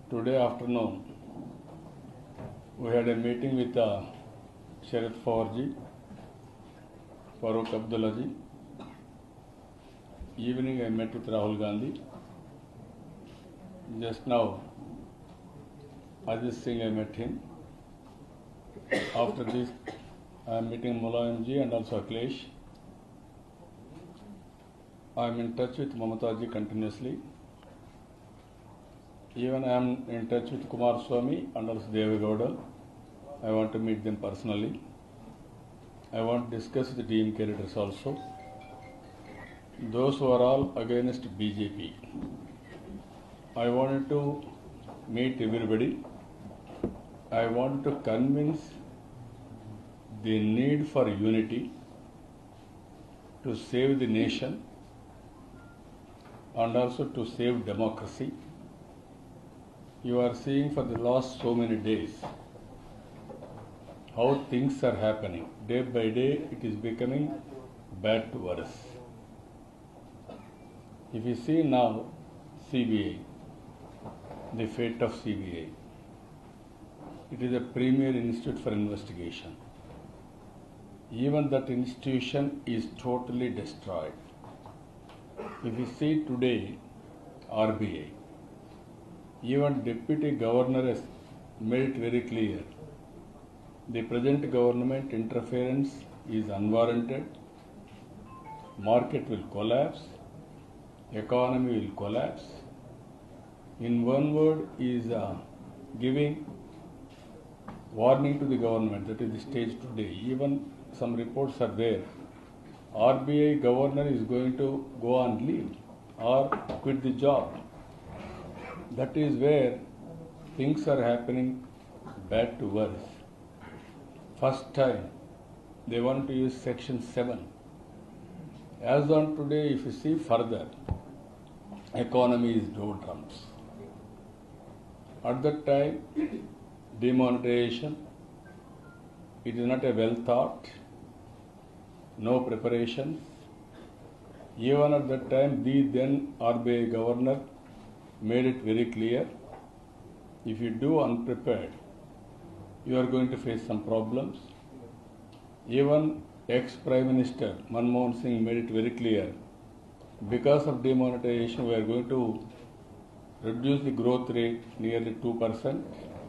Today afternoon, we had a meeting with Sharad Pawarji, Farooq Abdullaji. Evening, I met with Rahul Gandhi. Just now, Ajit Singh, I met him. After this, I am meeting Mulayamji and also Akhilesh. I am in touch with Mamataji continuously. Even I am in touch with Kumar Swamy and also Devegowda. I want to meet them personally. I want to discuss the DMK leaders also. Those who are all against BJP. I wanted to meet everybody. I want to convince the need for unity to save the nation and also to save democracy. You are seeing for the last so many days how things are happening. Day by day it is becoming bad to worse. If you see now CBI, the fate of CBI, it is a premier institute for investigation. Even that institution is totally destroyed. If you see today RBI, even Deputy Governor has made it very clear. The present government interference is unwarranted. Market will collapse. Economy will collapse. In one word, is giving warning to the government. That is the stage today. Even some reports are there. RBI governor is going to go on leave or quit the job. That is where things are happening bad to worse. First time they want to use Section 7. As on today, if you see further, economy is doldrums. At that time, demonetization, it is not a well thought, no preparations. Even at that time, the then RBI governor made it very clear, if you do unprepared, you are going to face some problems. Even ex-Prime Minister Manmohan Singh made it very clear, because of demonetization we are going to reduce the growth rate nearly 2%.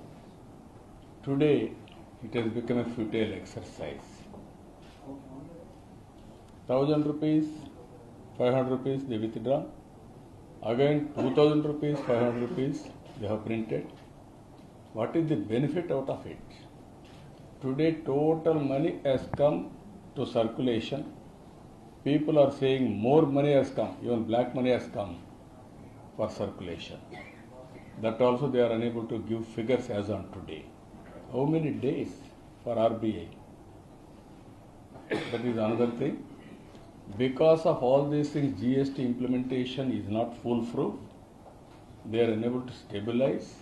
Today it has become a futile exercise. 1,000 rupees, 500 rupees they withdraw. Again 2,000 rupees, 500 rupees they have printed. What is the benefit out of it? Today total money has come to circulation. People are saying more money has come, even black money has come for circulation. That also they are unable to give figures as on today. How many days for RBI? That is another thing. Because of all these things, GST implementation is not foolproof. They are unable to stabilize.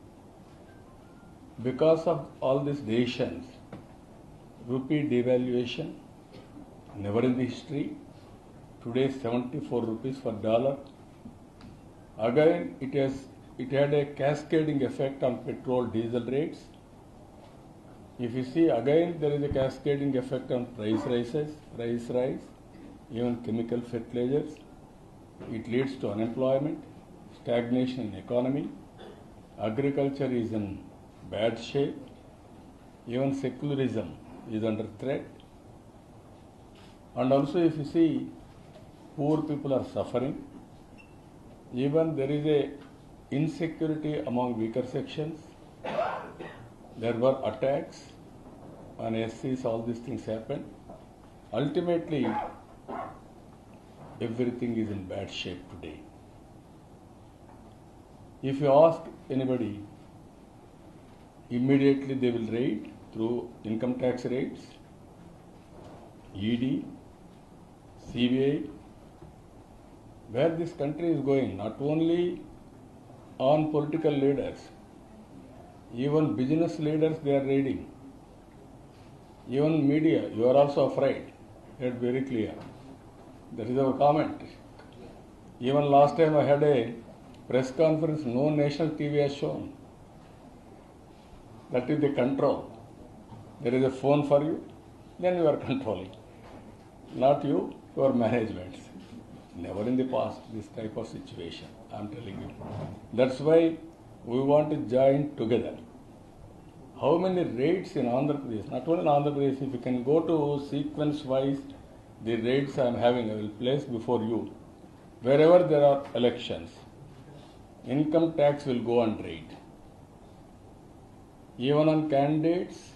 Because of all these decisions, rupee devaluation, never in the history. Today 74 rupees for dollar. Again, it had a cascading effect on petrol, diesel rates. If you see, again there is a cascading effect on price rise, even chemical fertilizers. It leads to unemployment, stagnation in economy. Agriculture is in bad shape. Even secularism is under threat. And also if you see, poor people are suffering. Even there is a insecurity among weaker sections. There were attacks on SCs, all these things happened. Ultimately, everything is in bad shape today. If you ask anybody, immediately they will raid through income tax raids, ED, CBI. Where this country is going, not only on political leaders, even business leaders they are raiding. Even media, you are also afraid. It's very clear. That is our comment. Even last time I had a Press conference, no national TV has shown. That is the control. There is a phone for you, then you are controlling. Not you, your management. Never in the past this type of situation, I am telling you. That's why we want to join together. How many raids in Andhra Pradesh? Not only in Andhra Pradesh, if you can go to sequence wise, the raids I am having, I will place before you. Wherever there are elections, income tax will go on raid. Even on candidates,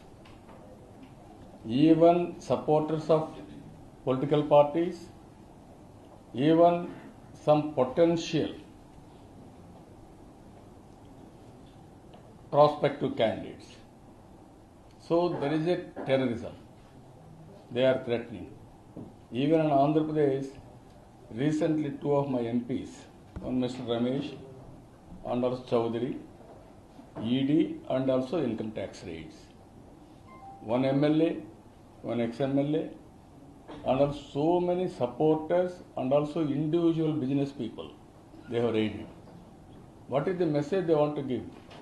even supporters of political parties, even some potential prospective candidates. So there is a terrorism. They are threatening. Even in Andhra Pradesh, recently two of my MPs, one Mr. Ramesh and also Chaudhary, ED and also income tax raids. One MLA, one ex-MLA, and also so many supporters and also individual business people they have raided. What is the message they want to give?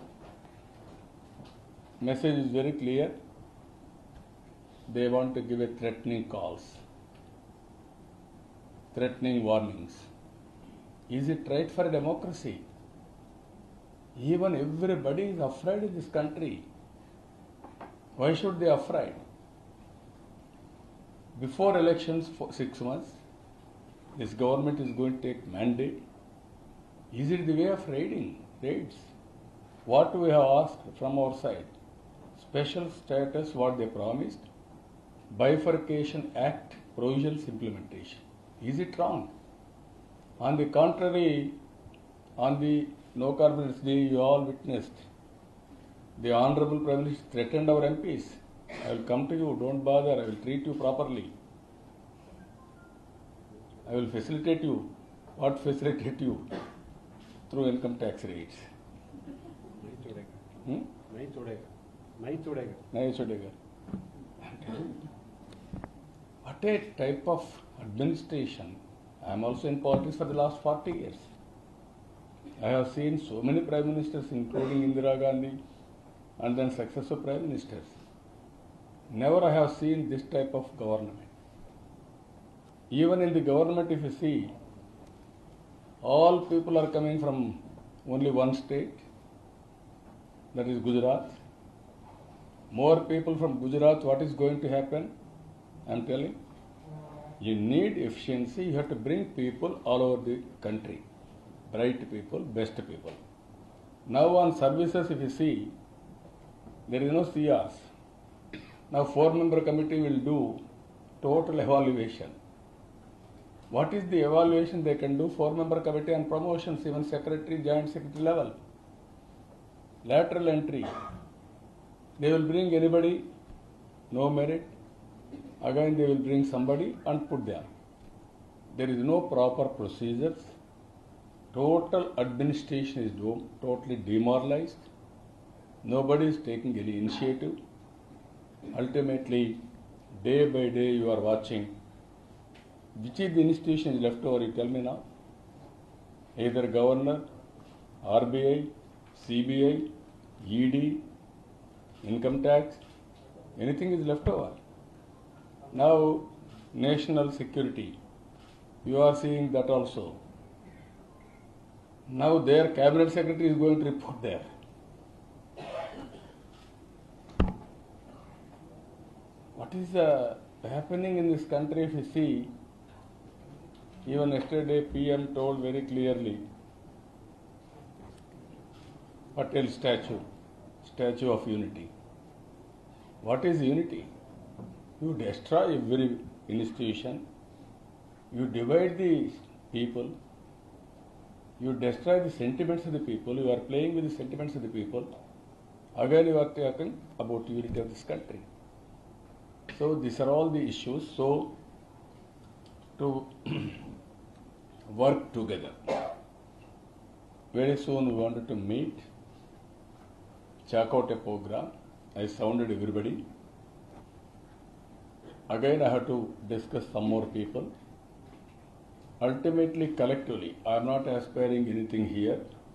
Message is very clear. They want to give a threatening calls, threatening warnings. Is it right for a democracy? Even everybody is afraid in this country. Why should they be afraid? Before elections for 6 months, this government is going to take mandate. Is it the way of raids? What we have asked from our side, special status what they promised, Bifurcation Act provisions implementation. Is it wrong? On the contrary, on the No Confidence Day, you all witnessed. The Honorable Prime Minister threatened our MPs. I will come to you, don't bother, I will treat you properly. I will facilitate you. What facilitate you? Through income tax rates. Nahi chodega. What a type of administration. I am also in politics for the last 40 years. I have seen so many prime ministers, including Indira Gandhi, and then successive prime ministers. Never I have seen this type of government. Even in the government, if you see, all people are coming from only one state, that is Gujarat. More people from Gujarat, what is going to happen? I am telling. You need efficiency, you have to bring people all over the country. Bright people, best people. Now on services, if you see, there is no CRs. Now 4-member committee will do total evaluation. What is the evaluation they can do? 4-member committee on promotions, even secretary, joint secretary level. Lateral entry. They will bring anybody, no merit. Again they will bring somebody and put them. There is no proper procedures. Total administration is totally demoralized. Nobody is taking any initiative. Ultimately, day by day you are watching. Which is the institution is left over, you tell me now? Either governor, RBI, CBI, ED, income tax, anything is left over. Now, national security, you are seeing that also. Now their cabinet secretary is going to report there. What is happening in this country if you see? Even yesterday PM told very clearly, Patel statue of unity. What is unity? You destroy every institution, you divide the people, you destroy the sentiments of the people, you are playing with the sentiments of the people. Again you are talking about unity of this country. So these are all the issues. So to work together. Very soon we wanted to meet, check out a program. I sounded everybody. Again I have to discuss some more people. Ultimately, collectively, I am not aspiring anything here.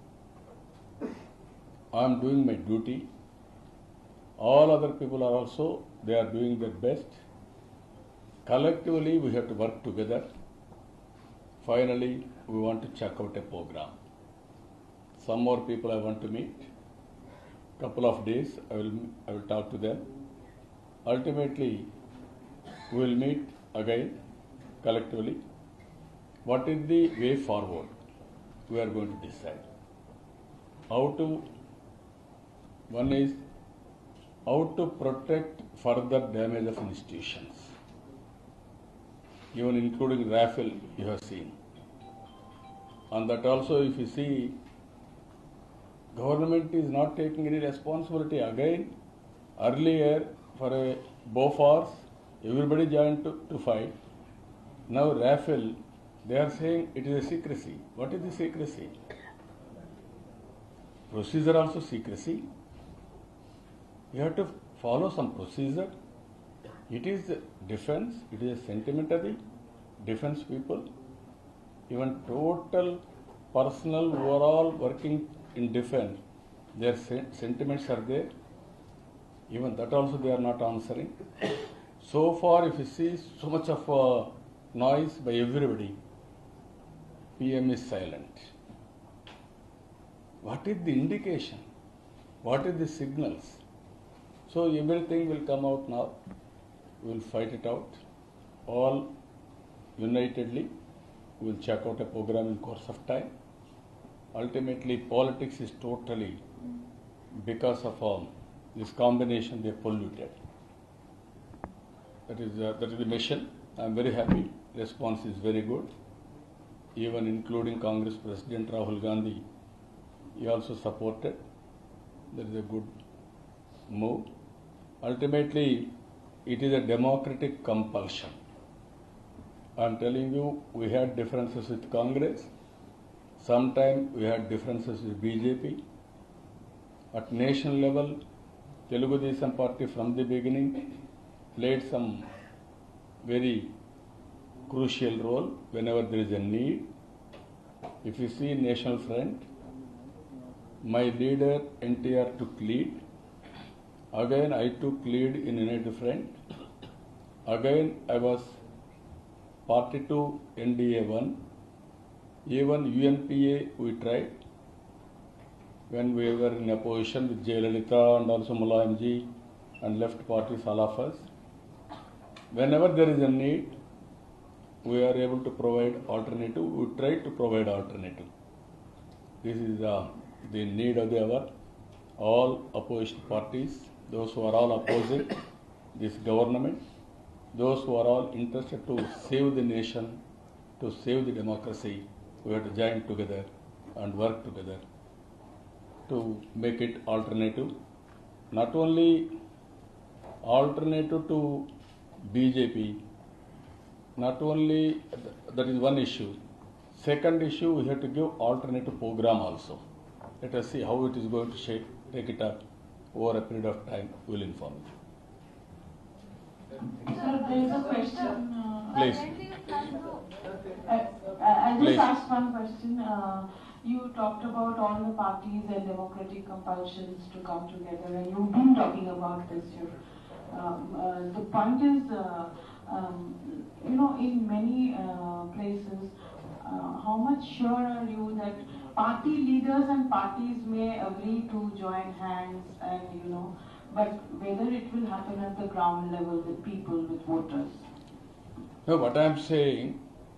I am doing my duty. All other people are also, they are doing their best. Collectively, we have to work together. Finally, we want to check out a program. Some more people I want to meet. Couple of days, I will talk to them. Ultimately, we will meet again collectively. What is the way forward? We are going to decide. One is how to protect further damage of institutions, even including Rafale you have seen. And that also, if you see, government is not taking any responsibility. Again, earlier for a Bofors, everybody joined to fight. Now Rafale, they are saying it is a secrecy. What is the secrecy? Procedure also secrecy. You have to follow some procedure. It is defense, it is a sentiment of the defense people. Even total personnel who are all working in defense, their sentiments are there. Even that also they are not answering. So far, if you see so much of noise by everybody, PM is silent. What is the indication? What is the signals? So everything will come out now. We will fight it out. All unitedly, we will check out a program in course of time. Ultimately, politics is totally, because of this combination, they polluted. That is the mission. I am very happy. Response is very good. Even including Congress President Rahul Gandhi, he also supported. That is a good move. Ultimately, it is a democratic compulsion. I am telling you, we had differences with Congress. Sometimes we had differences with BJP. At national level, Telugu Desam Party from the beginning played some very crucial role whenever there is a need. If you see National Front, my leader NTR took lead. Again, I took lead in United Front. Again, I was Party 2 NDA 1. Even UNPA we tried when we were in opposition with Jayalalitha and also Mulayamji and left parties, all of us. Whenever there is a need, we are able to provide alternative. We try to provide alternative. This is the need of the hour. All opposition parties, those who are all opposing this government, those who are all interested to save the nation, to save the democracy, we have to join together and work together to make it alternative. Not only alternative to BJP, not only that is one issue. Second issue, we have to give alternative program also. Let us see how it is going to shape, take it up over a period of time. We will inform you. Sir, there is a question. Please. I'll Please. just ask one question. You talked about all the parties and democratic compulsions to come together, and you've been talking about this. The point is, in many places, how much sure are you that party leaders and parties may agree to join hands and, but whether it will happen at the ground level with people, with voters? No, what I am saying,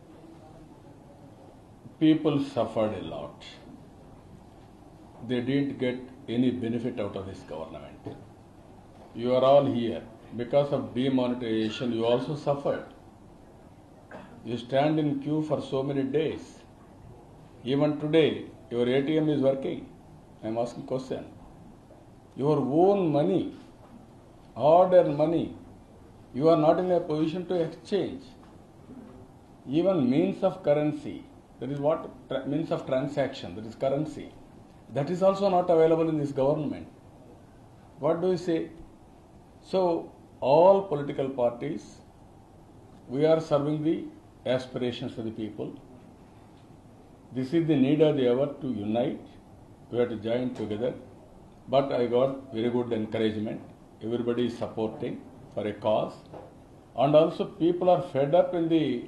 people suffered a lot. They didn't get any benefit out of this government. You are all here. Because of demonetization, you also suffered. You stand in queue for so many days. Even today, your ATM is working. I am asking question. Your own money, hard-earned money, you are not in a position to exchange. Even means of currency, that is what means of transaction, that is currency, that is also not available in this government. What do you say? So, all political parties, we are serving the aspirations of the people. This is the need of the hour to unite. We have to join together. But I got very good encouragement. Everybody is supporting for a cause. And also people are fed up in the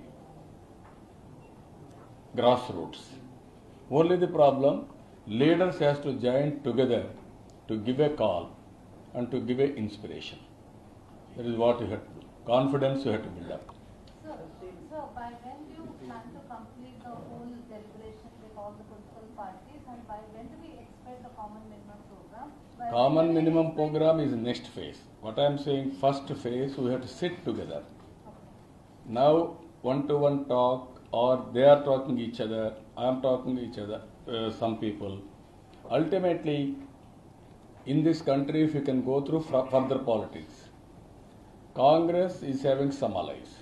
grassroots. Only the problem, leaders has to join together to give a call and to give a inspiration. That is what you have to do. Confidence you have to build up. So by when do you plan to complete the whole deliberation with all the political parties, and by when do we expect the common minimum program? Common minimum program is next phase. What I am saying, first phase, we have to sit together. Now, one-to-one talk, or they are talking each other, I am talking each other, some people. Ultimately, in this country, if you can go through further politics, Congress is having some allies.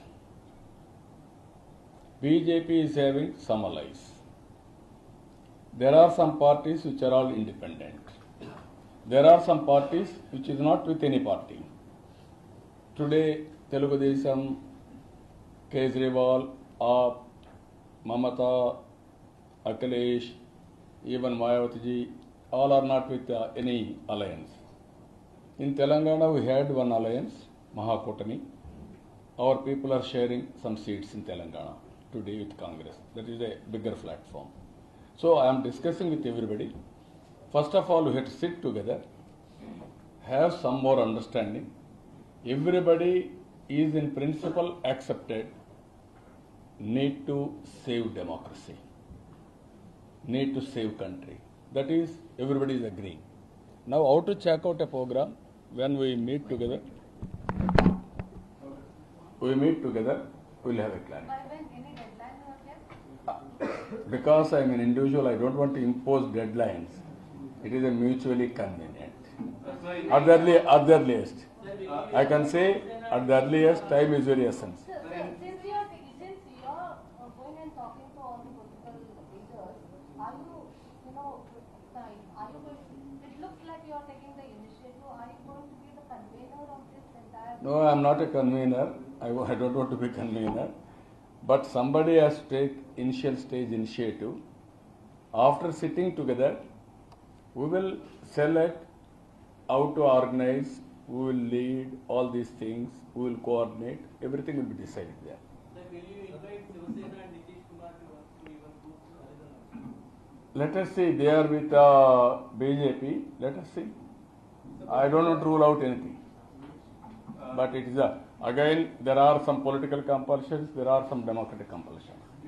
BJP is having some allies. There are some parties which are all independent. There are some parties which is not with any party. Today, Telugu Desam, Kejriwal, AAP, Mamata, Akhilesh, even Mayawati, all are not with any alliance. In Telangana, we had one alliance, Mahakutami. Our people are sharing some seats in Telangana today with Congress. That is a bigger platform. So I am discussing with everybody. First of all, we have to sit together, have some more understanding. Everybody is in principle accepted, need to save democracy, need to save country. That is, everybody is agreeing. Now, how to check out a program when we meet together? We meet together, we will have a clarity. By when, any deadline you have kept? Because I am an individual, I don't want to impose deadlines. It is a mutually convenient. At the earliest, I can say at the earliest, time is very essence. Since you are going and talking to all the political leaders, are you going, it looks like you are taking the initiative, are you going to be the convener of this entire? No, I am not a convener. I don't want to be convener. But somebody has to take initial stage initiative. After sitting together, we will select how to organize, we will lead all these things, we will coordinate, everything will be decided there. Will you invite Shivasena and Nitish Kumar to even put? Let us see, they are with BJP, let us see. I don't want to rule out anything. But it is again, there are some political compulsions, there are some democratic compulsions.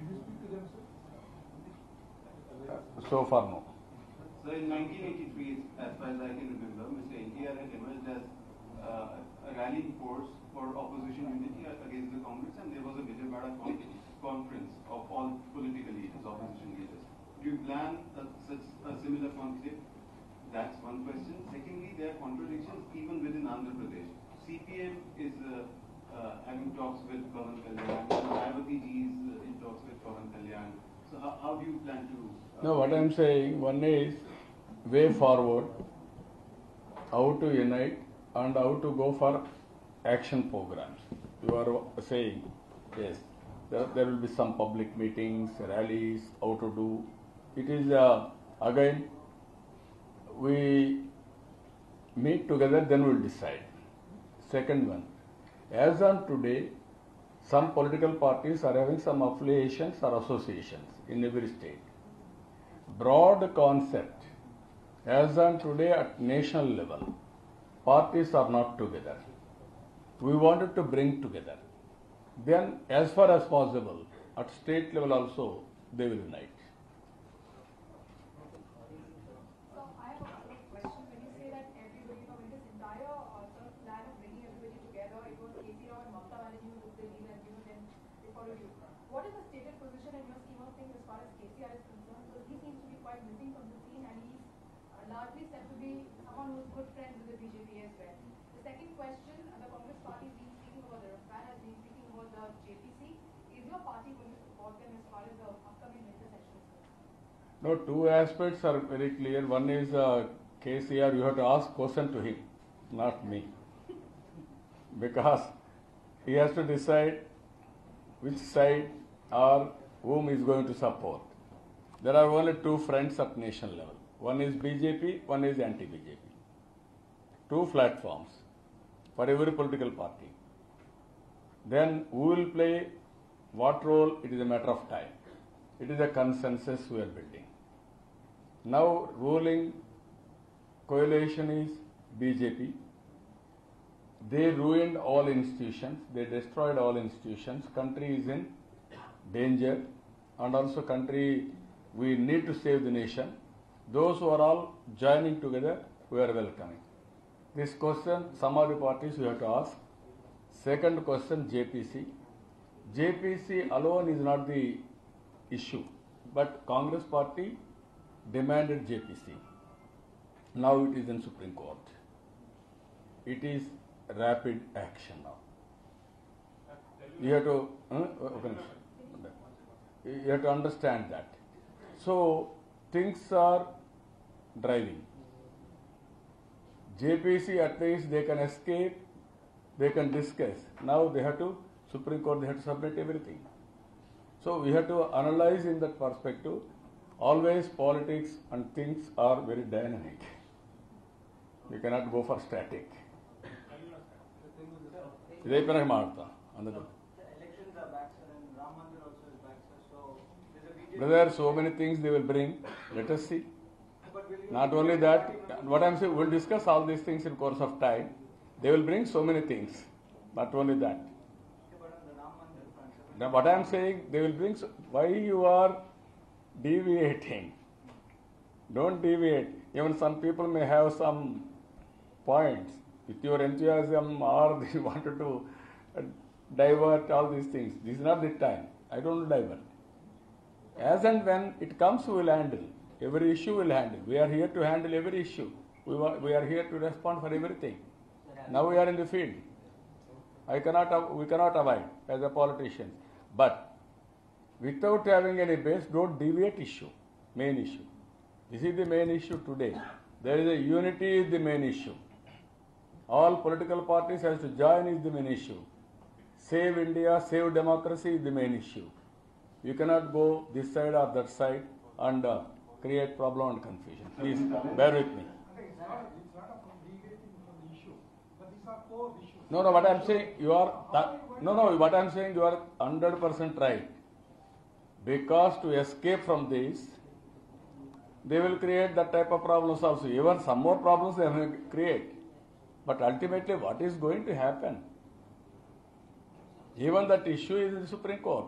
So far, no. So in 1983, as far as I can remember, Mr. NTR had emerged as a rallying force for opposition unity against the Congress, and there was a Vijayawada conference of all political leaders, opposition leaders. Do you plan such a similar conclave? That's one question. Secondly, there are contradictions even within Andhra Pradesh. CPM is having talks with Pawan Kalyan, Mayawati ji is in talks with Pawan Kalyan. So how do you plan to? No, what I am saying, one is way forward, how to unite and how to go for action programs. You are saying, yes, there will be some public meetings, rallies, how to do. It is, again, we meet together, then we will decide. Second one, as on today, some political parties are having some affiliations or associations in every state. Broad concept, as on today at national level, parties are not together. We wanted to bring together. Then, as far as possible, at state level also, they will unite. So I have a question. When you say that everybody, in this entire sort of plan of bringing everybody together, it was KC Rao and Mamata Banerjee who took the lead, and then they followed you. What is the stated position in your scheme of things as far as KCR is concerned? Because he seems to be quite missing from the scene, and he's largely said to be someone who is good friends with the BJP as well. The second question, the Congress party has been speaking about the Rafale, has been speaking about the JPC. Is your party going to support them as far as the upcoming winter session is concerned? No, two aspects are very clear. One is KCR, you have to ask question to him, not me. Because he has to decide which side or whom he is going to support. There are only two fronts at national level. One is BJP, one is anti-BJP. 2 platforms for every political party. Then who will play what role, it is a matter of time. It is a consensus we are building. Now ruling coalition is BJP. They ruined all institutions, they destroyed all institutions, country is in danger, and also country, we need to save the nation. Those who are all joining together, we are welcoming. This question, some of the parties we have to ask. Second question, JPC. JPC alone is not the issue, but Congress party demanded JPC. Now it is in Supreme Court. It is rapid action now. You have to, you have to understand that. So things are driving. JPC, at least they can escape, they can discuss. Now they have to, Supreme Court, they have to submit everything. So we have to analyze in that perspective. Always politics and things are very dynamic. We cannot go for static. ఇదే పైన మాడతా అందుకు brother, so many things they will bring. Let us see. Not only that, what I am saying, we'll discuss all these things in course of time. They will bring so many things. Not only that. Now, what I am saying, they will bring. Why you are deviating? Don't deviate. Even some people may have some points. With your enthusiasm, or they wanted to divert all these things. This is not the time. I don't divert. As and when it comes, we will handle. Every issue we will handle. We are here to handle every issue. We are here to respond for everything. Now we are in the field. We cannot avoid as a politician. But without having any base, don't deviate issue, main issue. This is the main issue today. There is a unity is the main issue. All political parties has to join is the main issue. Save India, save democracy is the main issue. You cannot go this side or that side and create problem and confusion. Please bear with me. It's not a deviating from the issue, but these are core issues. No, what I am saying, you are, what I am saying, you are 100% right. Because to escape from this, they will create that type of problems also. Even some more problems they will create. But ultimately, what is going to happen? Even that issue is in the Supreme Court.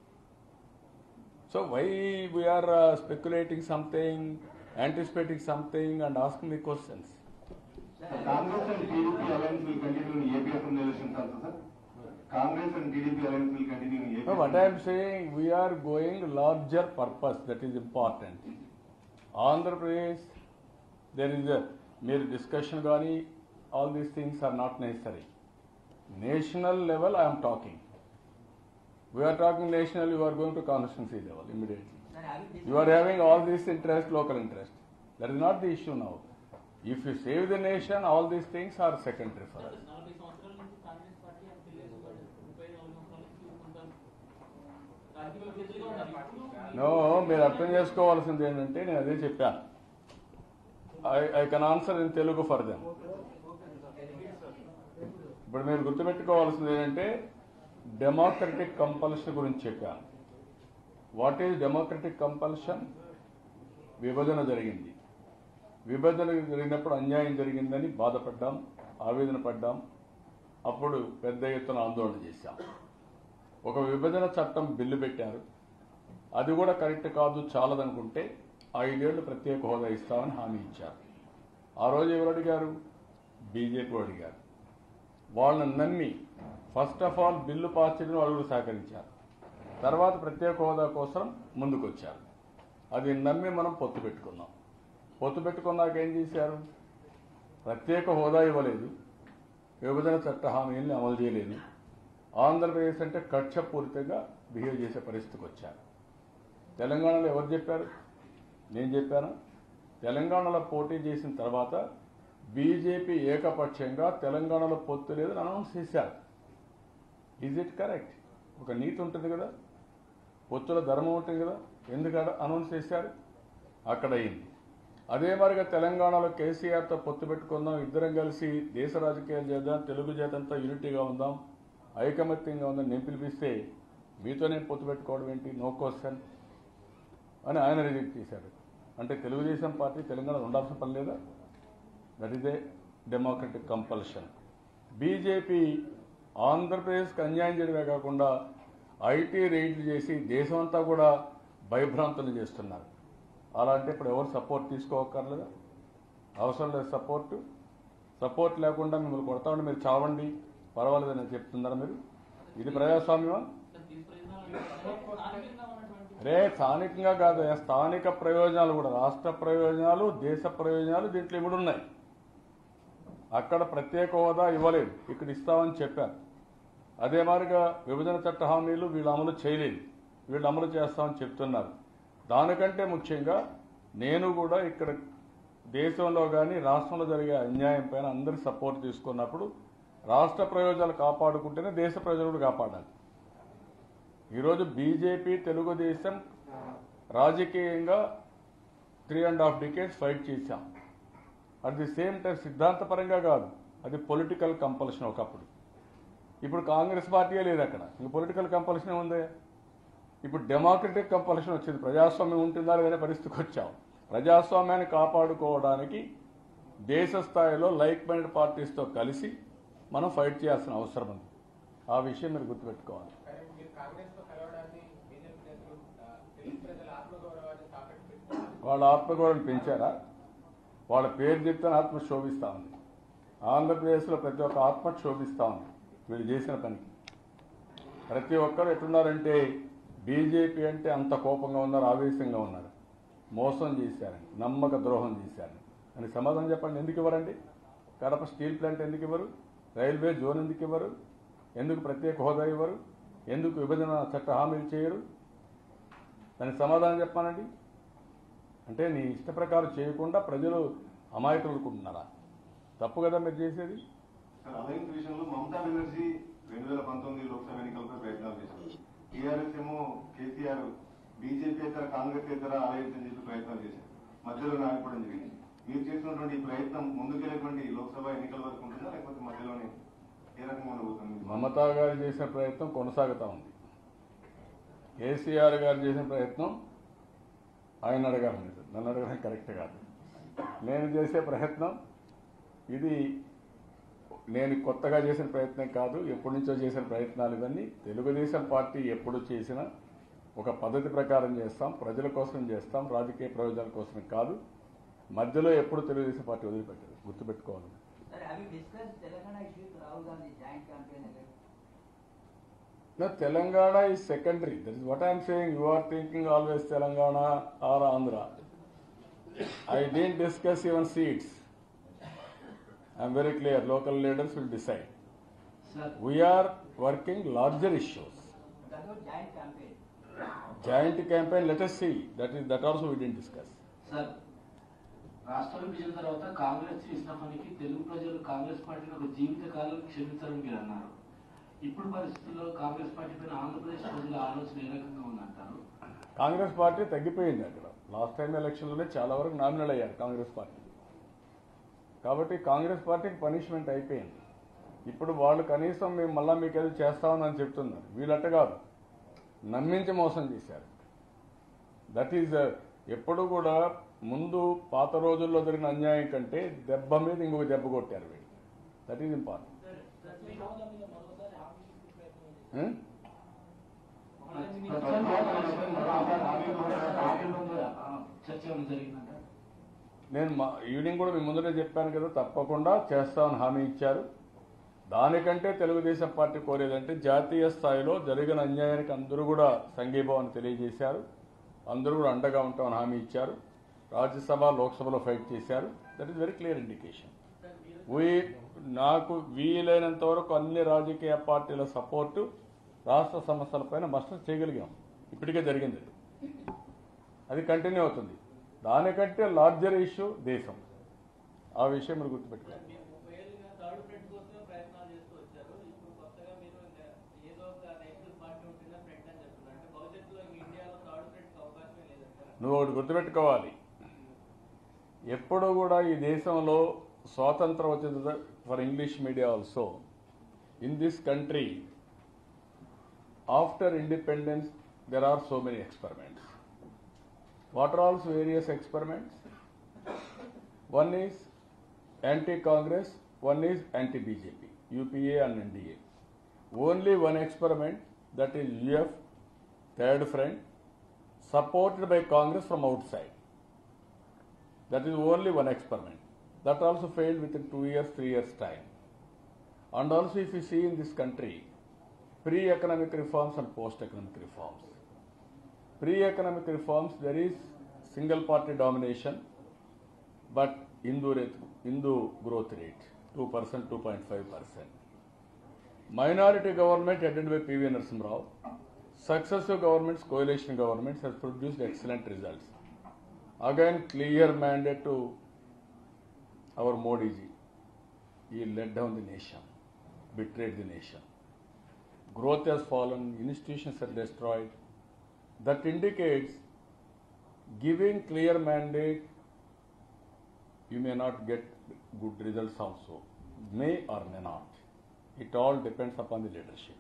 So why we are speculating something, anticipating something, and asking the questions? Congress and TDP alliance will continue in AP from the elections also, sir? Congress and TDP alliance will continue in AP. No, what I am saying, we are going larger purpose, that is important. Andhra Pradesh, there is a mere discussion gani, all these things are not necessary. National level I am talking. We are talking national, you are going to constituency level immediately. You are having all this interest, local interest. That is not the issue now. If you save the nation, all these things are secondary for us. 40 సంవత్సరాల నుంచి Congress party అని తెలియజేసుకోవాలి 34 సంవత్సరాల నుంచి ఉంటారు రాజకీయ ప్రజలుగా ఉన్నారు no మీరు అర్థం చేసుకోవాల్సింది ఏంటంటే నేను అదే చెప్పాను I can answer in Telugu for them ఇప్పుడు మీరు గుర్తుపెట్టుకోవాల్సింది ఏంటంటే డెమోక్రటిక్ కంపల్షన్ గురించి చెప్పాను వాట్ ఈజ్ డెమోక్రటిక్ కంపల్షన్ విభజన జరిగింది విభజన జరిగినప్పుడు అన్యాయం జరిగిందని బాధపడ్డాం ఆవేదన పడ్డాం అప్పుడు పెద్ద ఎత్తున ఆందోళన చేశాం ఒక విభజన చట్టం బిల్లు పెట్టారు అది కూడా కరెక్ట్ కాదు చాలదనుకుంటే 5 ఏళ్లు ప్రత్యేక హోదా ఇస్తామని హామీ ఇచ్చారు ఆ రోజు ఎవరు అడిగారు బీజేపీ అడిగారు వాళ్ళని నమ్మి first of all bill pass చేయడం వాళ్ళు సహకరించారు తర్వాత ప్రత్యేక హోదా కోసం ముందుకొచ్చారు అది నమ్మి మనం పొత్తు పెట్టుకున్నాం పొత్తు పెట్టుకున్నాక ఏం చేశారు ప్రత్యేక హోదా ఇవ్వలేదు విభజన చట్ట హామీల్ని అమలు చేయలేదు ఆంధ్రప్రదేశ్ అంటే కక్షపూరితంగా బిహేవ్ చేసే పరిస్థితికి వచ్చారు తెలంగాణలో ఎవరు చెప్పారు నేను చెప్పాను తెలంగాణలో పోటీ చేసిన తర్వాత బీజేపీ ఏకపక్షంగా తెలంగాణలో పొత్తు లేదని అనౌన్స్ చేశారు ఈజ్ ఇట్ కరెక్ట్ ఒక నీతి ఉంటుంది కదా పొత్తుల ధర్మం ఉంటుంది కదా ఎందుకు అనౌన్స్ చేశారు అక్కడ అయింది అదే మరిగా తెలంగాణలో కేసీఆర్తో పొత్తు పెట్టుకుందాం, ఇద్దరం కలిసి దేశ రాజకీయాలు చేద్దాం, తెలుగు జాతంతా యూనిటీగా ఉందాం, ఐకమత్యంగా ఉందని నేను పిలిపిస్తే మీతో నేను పొత్తు పెట్టుకోవడం ఏంటి, నో క్వశ్చన్ అని ఆయన రిజెక్ట్ చేశారు. అంటే తెలుగుదేశం పార్టీ తెలంగాణలో ఉండాల్సిన పని లేదా? That is a democratic compulsion. BJP ఆంధ్రప్రదేశ్కి అన్యాయం చేయడమే కాకుండా ఐటీ రైడ్లు చేసి దేశమంతా కూడా భయభ్రాంతులు చేస్తున్నారు. అలా అంటే ఇప్పుడు ఎవరు సపోర్ట్ తీసుకోవక్కర్లేదా? అవసరం లేదు సపోర్ట్ లేకుండా మిమ్మల్ని కొడతామని మీరు చావండి పర్వాలేదని చెప్తున్నారా మీరు? ఇది ప్రజాస్వామ్యమా? రే స్థానికంగా కాదు, స్థానిక ప్రయోజనాలు కూడా, రాష్ట్ర ప్రయోజనాలు, దేశ ప్రయోజనాలు దీంట్లో ఇప్పుడు ఉన్నాయి. అక్కడ ప్రత్యేక హోదా ఇవ్వలేదు, ఇక్కడ ఇస్తామని చెప్పారు. అదే మాదిరిగా విభజన చట్ట హామీలు వీళ్ళు అమలు చేయలేదు, వీళ్ళు అమలు చేస్తామని చెప్తున్నారు. దానికంటే ముఖ్యంగా నేను కూడా ఇక్కడ దేశంలో కానీ రాష్ట్రంలో జరిగే అన్యాయం పైన అందరి సపోర్ట్ తీసుకున్నప్పుడు రాష్ట్ర ప్రయోజనాలు కాపాడుకుంటేనే దేశ ప్రయోజనాలు కూడా కాపాడాలి. ఈరోజు బీజేపీ తెలుగుదేశం రాజకీయంగా 3.5 decades ఫైట్ చేశాం. అట్ ది సేమ్ టైం సిద్ధాంతపరంగా కాదు, అది పొలిటికల్ కంపల్షన్ ఒకప్పుడు. ఇప్పుడు కాంగ్రెస్ పార్టీయే లేదు అక్కడ, ఇంక పొలిటికల్ కంపల్షన్ ఉంది. ఇప్పుడు డెమోక్రటిక్ కంపల్షన్ వచ్చింది. ప్రజాస్వామ్యం ఉంటుందా లేదనే పరిస్థితికి వచ్చాం. ప్రజాస్వామ్యాన్ని కాపాడుకోవడానికి దేశ స్థాయిలో లైక్ మైండెడ్ పార్టీస్తో కలిసి మనం ఫైట్ చేయాల్సిన అవసరం ఉంది. ఆ విషయం మీరు గుర్తుపెట్టుకోవాలి. వాళ్ళ ఆత్మగౌరవం పెంచారా? వాళ్ళ పేరు చెప్తే ఆత్మ శోభిస్తూ ఉంది. ఆంధ్రప్రదేశ్లో ప్రతి ఒక్క ఆత్మ శోభిస్తూ ఉంది వీళ్ళు చేసిన పనికి. ప్రతి ఒక్కరు ఎట్టున్నారంటే బీజేపీ అంటే అంత కోపంగా ఉన్నారు, ఆవేశంగా ఉన్నారు. మోసం చేశారని, నమ్మక ద్రోహం చేశారని అని సమాధానం చెప్పండి. ఎందుకు ఇవ్వరండి? కడప స్టీల్ ప్లాంట్ ఎందుకు ఇవ్వరు? రైల్వే జోన్ ఎందుకు ఇవ్వరు? ఎందుకు ప్రత్యేక హోదా ఇవ్వరు? ఎందుకు విభజన చట్ట హామీలు చేయరు? దానికి సమాధానం చెప్పానండి. అంటే నీ ఇష్ట ప్రకారం చేయకుండా ప్రజలు అమాయకులు అనుకుంటున్నారా? తప్పు కదా మీరు చేసేది. అలయన్స్ విషయంలో మమతా బెనర్జీ 2019 లోక్సభ ఎన్నికలపై ప్రయత్నాలు చేశారు. టీఆర్ఎస్ ఏమో కేసీఆర్ బీజేపీ ఇతర కాంగ్రెస్ ఇతర అలయన్స్ అని చెప్పి ప్రయత్నాలు చేశారు. మధ్యలో ఆగిపోవడం జరిగింది. మీరు చేసినటువంటి ఈ ప్రయత్నం ముందుకెళ్ళేటువంటి లోక్సభ ఎన్నికల వరకు ఉంటుందా, లేకపోతే మధ్యలోనే ఏ రకంగా ఉండబోతుంది? మమతా గారు చేసిన ప్రయత్నం కొనసాగుతూ ఉంది. కేసీఆర్ గారు చేసిన ప్రయత్నం ఆయన అడగాలి, నన్ను అడగడం కరెక్ట్ కాదు. నేను చేసే ప్రయత్నం ఇది నేను కొత్తగా చేసిన ప్రయత్నం కాదు, ఎప్పటి నుంచో చేసిన ప్రయత్నాలు ఇవన్నీ. తెలుగుదేశం పార్టీ ఎప్పుడు చేసినా ఒక పద్ధతి ప్రకారం చేస్తాం, ప్రజల కోసం చేస్తాం, రాజకీయ ప్రయోజనాల కోసం కాదు. మధ్యలో ఎప్పుడు తెలుగుదేశం పార్టీ వదిలిపెట్టదు, గుర్తుపెట్టుకోవాలి. No, Telangana is secondary. That is what I am saying. You are thinking always Telangana or Andhra. I didn't discuss even seats. I am very clear. Local leaders will decide. Sir. We are working larger issues. That was giant campaign. Giant campaign. Let us see. That also we didn't discuss. Sir. రాష్ట్ర విభజన తర్వాత కాంగ్రెస్ చేసిన పనికి తెలుగు ప్రజలు కాంగ్రెస్ పార్టీని ఒక జీవిత కాలం క్షమించాలని మీరు అన్నారు. ఇప్పుడు పరిస్థితుల్లో కాంగ్రెస్ పార్టీ పైన ఆంధ్రప్రదేశ్ ప్రజల ఆలోచన ఏ రకంగా ఉందంటారు? కాంగ్రెస్ పార్టీ తగ్గిపోయింది అక్కడ. లాస్ట్ టైం ఎలక్షన్లోనే చాలా వరకు నామినల్ అయ్యారు కాంగ్రెస్ పార్టీ. కాబట్టి కాంగ్రెస్ పార్టీకి పనిష్మెంట్ అయిపోయింది. ఇప్పుడు వాళ్ళు కనీసం మేము మళ్ళీ మీకు ఏదో చేస్తామని చెప్తున్నారు. వీళ్ళట్ట కాదు, నమ్మించి మోసం చేశారు. దట్ ఈజ్ ఎప్పుడు కూడా ముందు పాత రోజుల్లో జరిగిన అన్యాయం కంటే దెబ్బ మీద ఇంకొక దెబ్బ కొట్టారు వీళ్ళు. That is important. నేను ఈవినింగ్ కూడా మీ ముందరే చెప్పాను కదా, తప్పకుండా చేస్తామని హామీ ఇచ్చారు. దానికంటే తెలుగుదేశం పార్టీ కోరేదంటే జాతీయ స్థాయిలో జరిగిన అన్యాయానికి అందరూ కూడా సంఘీభావాన్ని తెలియజేశారు, అందరూ కూడా అండగా ఉంటామని హామీ ఇచ్చారు. రాజ్యసభ లోక్సభలో ఫైట్ చేశారు. That is very clear indication. నాకు వీలైనంత వరకు అన్ని రాజకీయ పార్టీల సపోర్టు రాష్ట్ర సమస్యలపైన మస్టర్ చేయగలిగాం. ఇప్పటికే జరిగింది, అది కంటిన్యూ అవుతుంది. దానికంటే లార్జర్ ఇష్యూ దేశం. ఆ విషయం మీరు గుర్తుపెట్టుకోవాలి. నువ్వు ఒకటి గుర్తుపెట్టుకోవాలి, ఎప్పుడు కూడా ఈ దేశంలో స్వాతంత్రం వచ్చింది for English media also. In this country after independence there are so many experiments. What are all various experiments? One is anti-Congress, one is anti-BJP, UPA and NDA. Only one experiment, that is UF, Third Front, supported by Congress from outside. That is only one experiment. That also failed within 2 years, 3 years time. And also if you see in this country, pre-economic reforms and post-economic reforms. Pre-economic reforms, there is single party domination, but Hindu growth rate 2%, 2.5%. Minority government headed by P.V. Narasimha Rao. Successive governments, coalition governments, has produced excellent results. Again, clear mandate to our Modi ji. He let down the nation, betrayed the nation. Growth has fallen, institutions are destroyed. That indicates, giving clear mandate, you may not get good results also. May or may not. It all depends upon the leadership.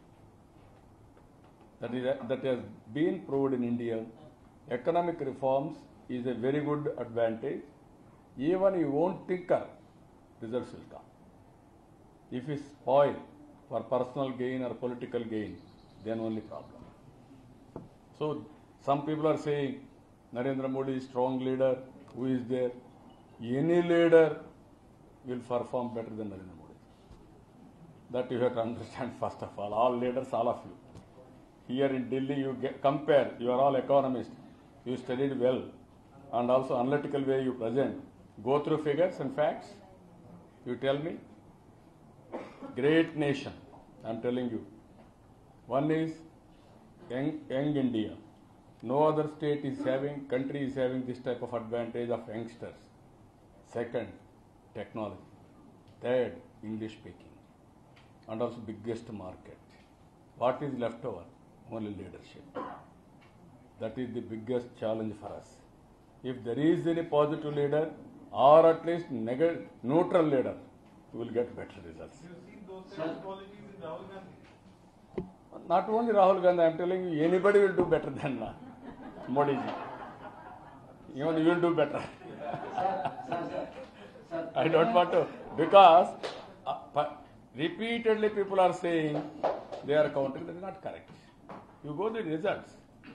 That has been proved in India. Economic reforms is a very good advantage. Even you won't tinker, results will come. If you spoil for personal gain or political gain, then only problem. So some people are saying Narendra Modi is strong leader. Who is there? Any leader will perform better than Narendra Modi. That you have to understand first of all. All leaders, all of you. Here in Delhi, you compare. You are all economists. You studied well, and also analytical way you present. Go through figures and facts. You tell me. Great nation. I am telling you. One is young India. No other country is having this type of advantage of youngsters. Second, technology. Third, English speaking. And also biggest market. What is left over? Only leadership. That is the biggest challenge for us. If there is any positive leader, or at least neutral leader, we will get better results. You see those same qualities in Rahul Gandhi. Not only Rahul Gandhi, I am telling you, anybody will do better than Modi ji. Even you will do better. I don't want to, because repeatedly people are saying they are countering. That is not correct. You go to the results.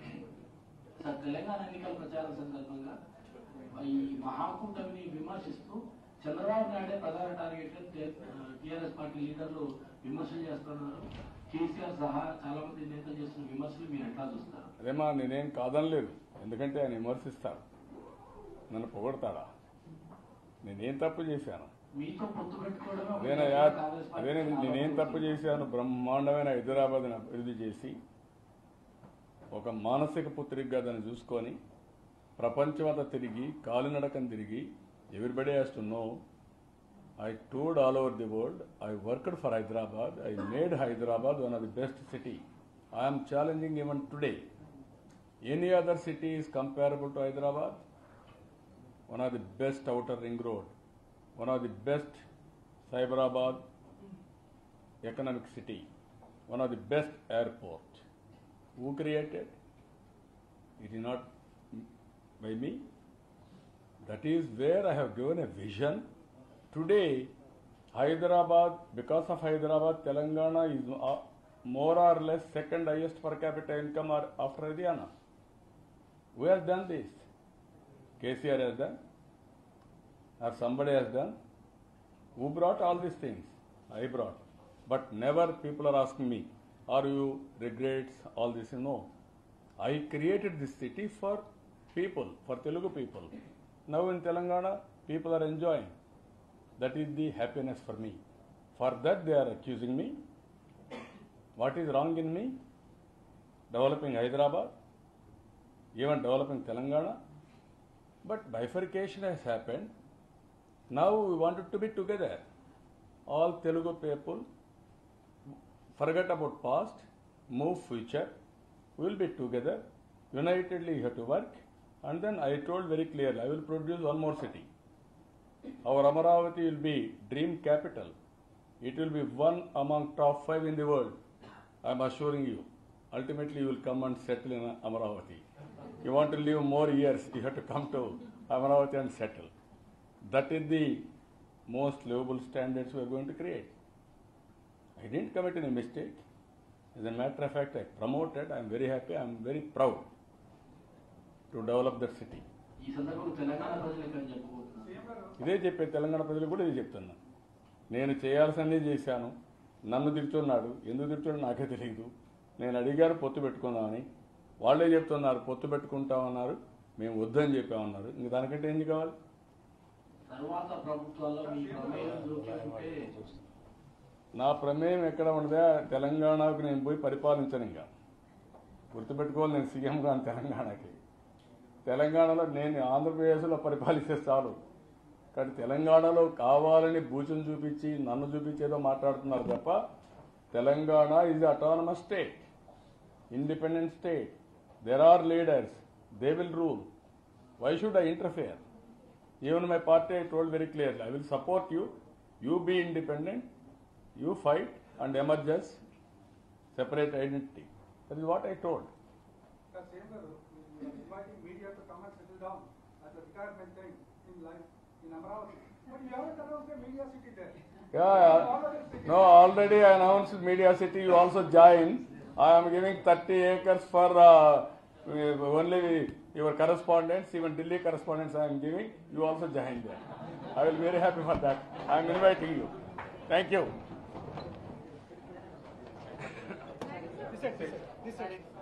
Sir, Telangana ఎన్నికల ప్రచారం సందర్భంగా ఈ మహాకూటమిని విమర్శిస్తూ చంద్రబాబు నాయుడే ప్రధాన target TRS party లీడర్లు విమర్శలు చేస్తున్నారు. కేసీఆర్ సహా చాలా మంది నేతలు చేస్తున్న విమర్శలు మీరు ఎట్లా చూస్తారు? అదేమా, నేనేం కాదనలేదు. ఎందుకంటే ఆయన విమర్శిస్తాడు, నన్ను పొగడతాడా? నేనేం తప్పు చేశాను? మీతో పొత్తు పెట్టుకోవడమే అదేనా, నేనేం తప్పు చేశాను? బ్రహ్మాండమైన హైదరాబాద్ని అభివృద్ధి చేసి ఒక మానసిక పుత్రికగా దాన్ని చూసుకొని ప్రపంచమంతా తిరిగి కాలినడకని తిరిగి, everybody has to know, I toured all over the world. I worked for Hyderabad. I made Hyderabad one of the best city. I am challenging even today. Any other city is comparable to Hyderabad? One of the best outer ring road, one of the best Cyberabad economic city, one of the best airport. Who created? It is not by me. That is where I have given a vision. Today, Hyderabad, because of Hyderabad, Telangana is more or less second highest per capita income after Haryana. Who has done this? KCR has done, or somebody has done. Who brought all these things? I brought. But never people are asking me, are you regrets all this? No. I created this city for people, for Telugu people. Now in Telangana, people are enjoying. That is the happiness for me. For that they are accusing me. What is wrong in me? Developing Hyderabad, even developing Telangana. But bifurcation has happened. Now we wanted to be together. All Telugu people, forget about past, move future. We will be together. Unitedly you have to work. And then I told very clearly, I will produce one more city. Our Amaravati will be dream capital. It will be one among top 5 in the world. I am assuring you. Ultimately, you will come and settle in Amaravati. You want to live more years, you have to come to Amaravati and settle. That is the most livable standards we are going to create. I didn't commit any mistake. As a matter of fact, I promoted, I am very happy, I am very proud to develop that city. ఈ సందర్భంగా తెలంగాణ ప్రజలు ఎక్కడ చెప్పబోతున్నారు? ఇదే చెప్పే తెలంగాణ ప్రజలు కూడా ఇది చెప్తున్నా. నేను చేయాల్సిందే చేశాను. నన్ను తిడుతున్నాడు. ఎందుకు తిడుతున్నాడు నాకే తెలియదు. నేను అడిగాను పొత్తు పెట్టుకుందామని. వాళ్ళే చెప్తున్నారు పొత్తు పెట్టుకుంటామన్నారు. మేము వద్దని చెప్పామన్నారు. ఇంక దానికంటే ఏం కావాలి? తర్వాత ప్రభుత్వాల్లో మీ ప్రమేయం చూపుకుంటే నా ప్రమేయం ఎక్కడ ఉండదా? తెలంగాణకు నేను పోయి పరిపాలించను. ఇంకా గుర్తుపెట్టుకోవాలి, నేను సీఎం గాను తెలంగాణకి. తెలంగాణలో నేను ఆంధ్రప్రదేశ్లో పరిపాలిస్తే చాలు. కానీ తెలంగాణలో కావాలని భూచం చూపించి నన్ను చూపించేదో మాట్లాడుతున్నారు తప్ప Telangana is autonomous state, independent state. There are leaders, they will rule. Why should I interfere? Even my party I told very clearly, I will support you. You be independent, you fight and emergence separate identity. That is what I told. Same inviting media to come and settle down at the retirement time in Amaravati. But you haven't announced a media city there. Yeah. No, already I announced Media City. You also join. I am giving 30 acres for only your correspondents, even Delhi correspondents I am giving. You also join there. I will be very happy for that. I am inviting you. Thank you. This side.